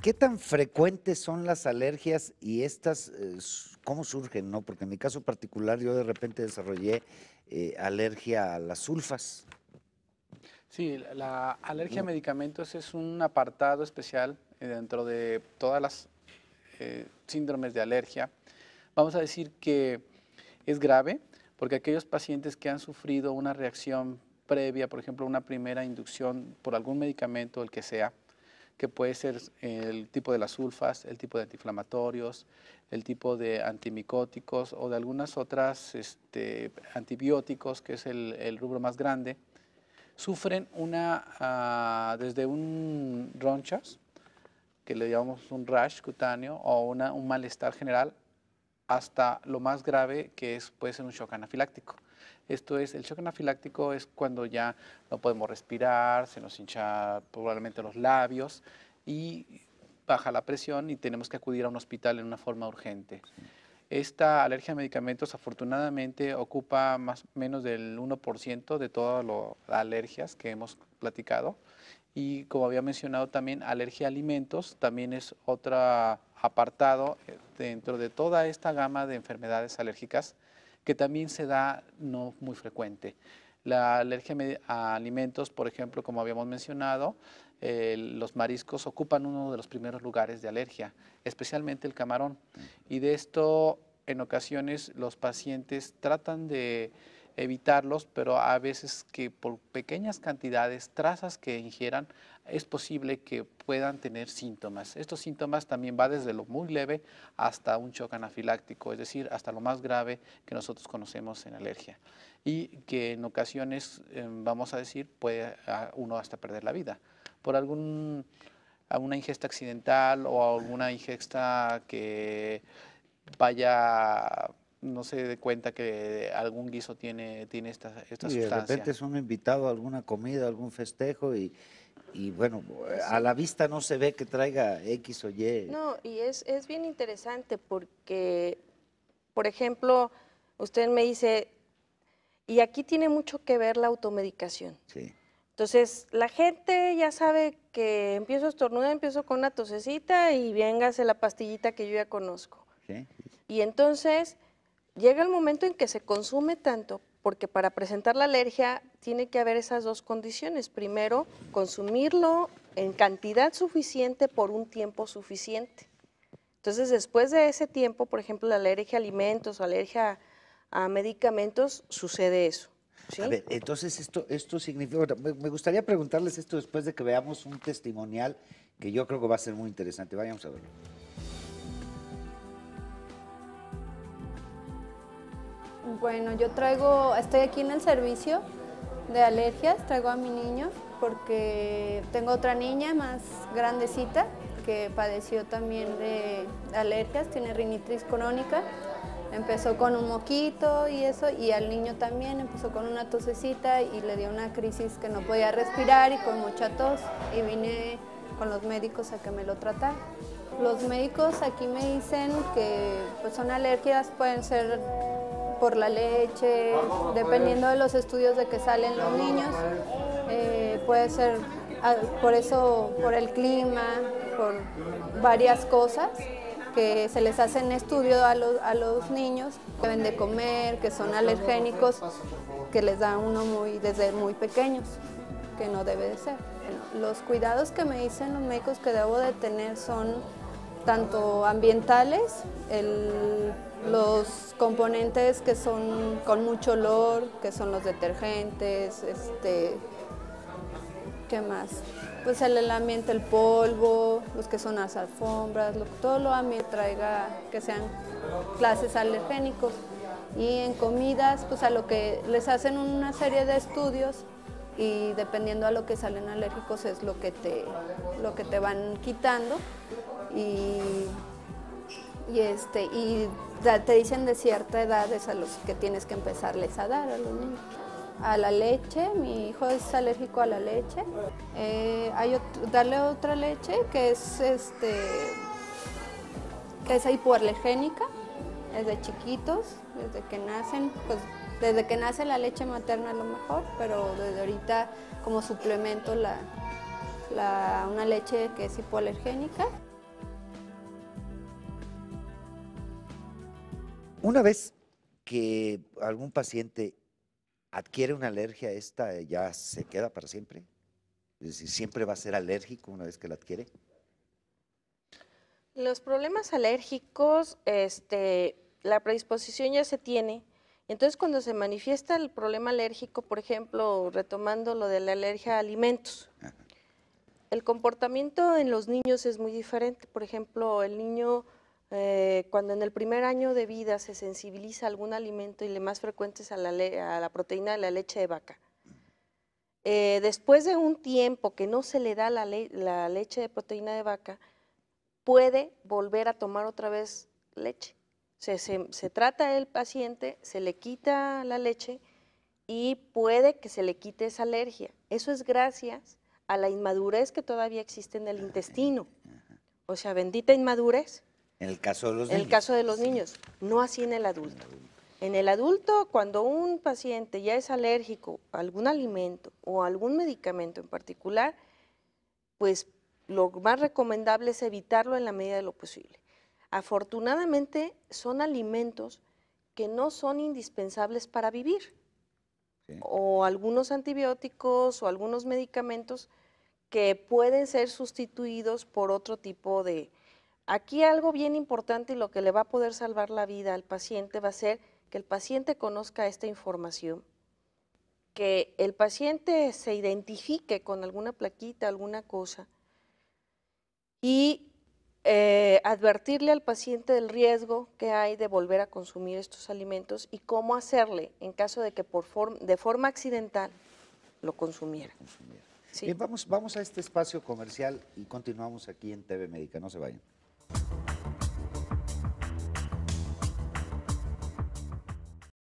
¿Qué tan frecuentes son las alergias y estas, cómo surgen, no? Porque en mi caso particular yo de repente desarrollé alergia a las sulfas. Sí, la alergia a medicamentos es un apartado especial dentro de todas las síndromes de alergia. Vamos a decir que es grave porque aquellos pacientes que han sufrido una reacción previa, por ejemplo, una primera inducción por algún medicamento, el que sea, que puede ser el tipo de las sulfas, el tipo de antiinflamatorios, el tipo de antimicóticos o de algunas otras antibióticos, que es el rubro más grande, sufren desde un ronchas, que le llamamos un rash cutáneo o un malestar general, hasta lo más grave que puede ser un shock anafiláctico. Esto es, el shock anafiláctico es cuando ya no podemos respirar, se nos hincha probablemente los labios y baja la presión y tenemos que acudir a un hospital en una forma urgente. Esta alergia a medicamentos afortunadamente ocupa más o menos del 1% de todas las alergias que hemos platicado. Y como había mencionado también, alergia a alimentos también es otro apartado dentro de toda esta gama de enfermedades alérgicas que también se da no muy frecuente. La alergia a alimentos, por ejemplo, como habíamos mencionado, los mariscos ocupan uno de los primeros lugares de alergia, especialmente el camarón. Y de esto, en ocasiones, los pacientes tratan de evitarlos, pero a veces que por pequeñas cantidades, trazas que ingieran, es posible que puedan tener síntomas. Estos síntomas también va desde lo muy leve hasta un shock anafiláctico, es decir, hasta lo más grave que nosotros conocemos en alergia. Y que en ocasiones, vamos a decir, puede uno hasta perder la vida por alguna ingesta accidental o alguna ingesta que vaya, no se dé cuenta que algún guiso tiene esta Y de sustancia. repente es uno invitado a alguna comida, a algún festejo y bueno, a la vista no se ve que traiga X o Y. No, y es bien interesante porque, por ejemplo, usted me dice, y aquí tiene mucho que ver la automedicación. Sí. Entonces, la gente ya sabe que empiezo a estornudar, empiezo con una tosecita y véngase la pastillita que yo ya conozco. Sí. Y entonces llega el momento en que se consume tanto, porque para presentar la alergia tiene que haber esas dos condiciones. Primero, consumirlo en cantidad suficiente por un tiempo suficiente. Entonces, después de ese tiempo, por ejemplo, la alergia a alimentos o alergia a medicamentos, sucede eso. ¿Sí? A ver, entonces esto significa, bueno, me gustaría preguntarles esto después de que veamos un testimonial que yo creo que va a ser muy interesante. Vayamos a verlo. Bueno, estoy aquí en el servicio de alergias, traigo a mi niño porque tengo otra niña más grandecita que padeció también de alergias, tiene rinitis crónica. Empezó con un moquito y eso, y al niño también empezó con una tosecita y le dio una crisis que no podía respirar y con mucha tos, y vine con los médicos a que me lo trataran. Los médicos aquí me dicen que pues, son alergias, pueden ser por la leche, dependiendo de los estudios de que salen los niños, puede ser por el clima, por varias cosas que se les hacen estudio a los niños, que deben de comer, que son alergénicos, que les da uno desde muy pequeños, que no debe de ser. Los cuidados que me dicen los médicos que debo de tener son tanto ambientales, los componentes que son con mucho olor, que son los detergentes, ¿qué más? Pues el ambiente, el polvo, los que son las alfombras, todo lo ambiente traiga que sean clases alergénicos. Y en comidas, pues a lo que les hacen una serie de estudios y dependiendo a lo que salen alérgicos es lo que te van quitando y te dicen de cierta edad es a los que tienes que empezarles a dar a los niños. A la leche, mi hijo es alérgico a la leche. Darle otra leche que es hipoalergénica, desde chiquitos, desde que nacen, pues desde que nace la leche materna a lo mejor, pero desde ahorita como suplemento una leche que es hipoalergénica. Una vez que algún paciente adquiere una alergia, ¿esta ya se queda para siempre? Es decir, ¿siempre va a ser alérgico una vez que la adquiere? Los problemas alérgicos, la predisposición ya se tiene. Entonces, cuando se manifiesta el problema alérgico, por ejemplo, retomando lo de la alergia a alimentos, el comportamiento en los niños es muy diferente. Por ejemplo, el niño, cuando en el primer año de vida se sensibiliza a algún alimento y lo más frecuente es a la proteína de la leche de vaca, después de un tiempo que no se le da la leche de proteína de vaca, puede volver a tomar otra vez leche. Se trata el paciente, se le quita la leche y puede que se le quite esa alergia. Eso es gracias a la inmadurez que todavía existe en el intestino. O sea, bendita inmadurez. En el caso de los En niños. el caso de los niños, no así en el adulto. En el adulto, cuando un paciente ya es alérgico a algún alimento o a algún medicamento en particular, pues lo más recomendable es evitarlo en la medida de lo posible. Afortunadamente, son alimentos que no son indispensables para vivir. Sí. O algunos antibióticos o algunos medicamentos que pueden ser sustituidos por otro tipo de... Aquí algo bien importante y lo que le va a poder salvar la vida al paciente va a ser que el paciente conozca esta información, que el paciente se identifique con alguna plaquita, alguna cosa, y advertirle al paciente del riesgo que hay de volver a consumir estos alimentos y cómo hacerle en caso de que de forma accidental lo consumiera. Sí. Bien, vamos a este espacio comercial y continuamos aquí en TV Médica. No se vayan.